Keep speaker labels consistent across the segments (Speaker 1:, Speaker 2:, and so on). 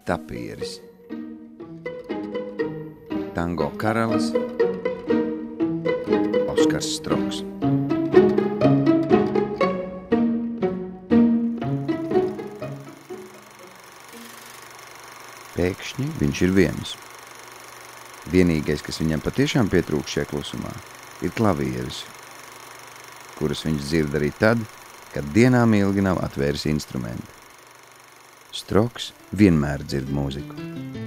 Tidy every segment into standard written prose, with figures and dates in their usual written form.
Speaker 1: Tapīris, tango karalis, Oskars Stroks. Pēkšņi viņš ir viens. Vienīgais, kas viņam patiešām pietrūkst šajā klusumā, ir klavieres, kuras viņš dzird arī tad, kad dienām ilgi nav atvēris instrumenti. Stroks vienmēr dzird mūziku.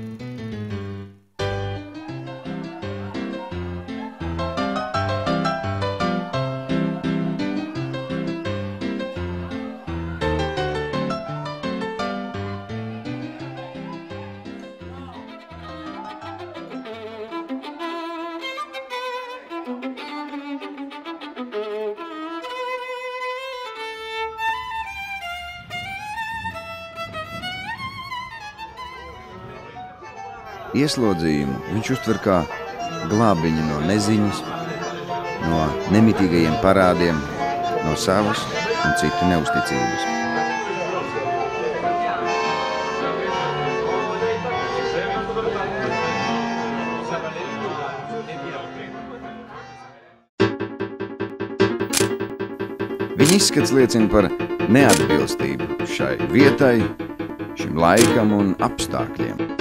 Speaker 1: Ieslodzījumu viņš uztver kā glābiņu no neziņas, no nemitīgajiem parādiem, no savas un citu neusticības. Viņa izskats liecina par neatbilstību šai vietai, šim laikam un apstākļiem.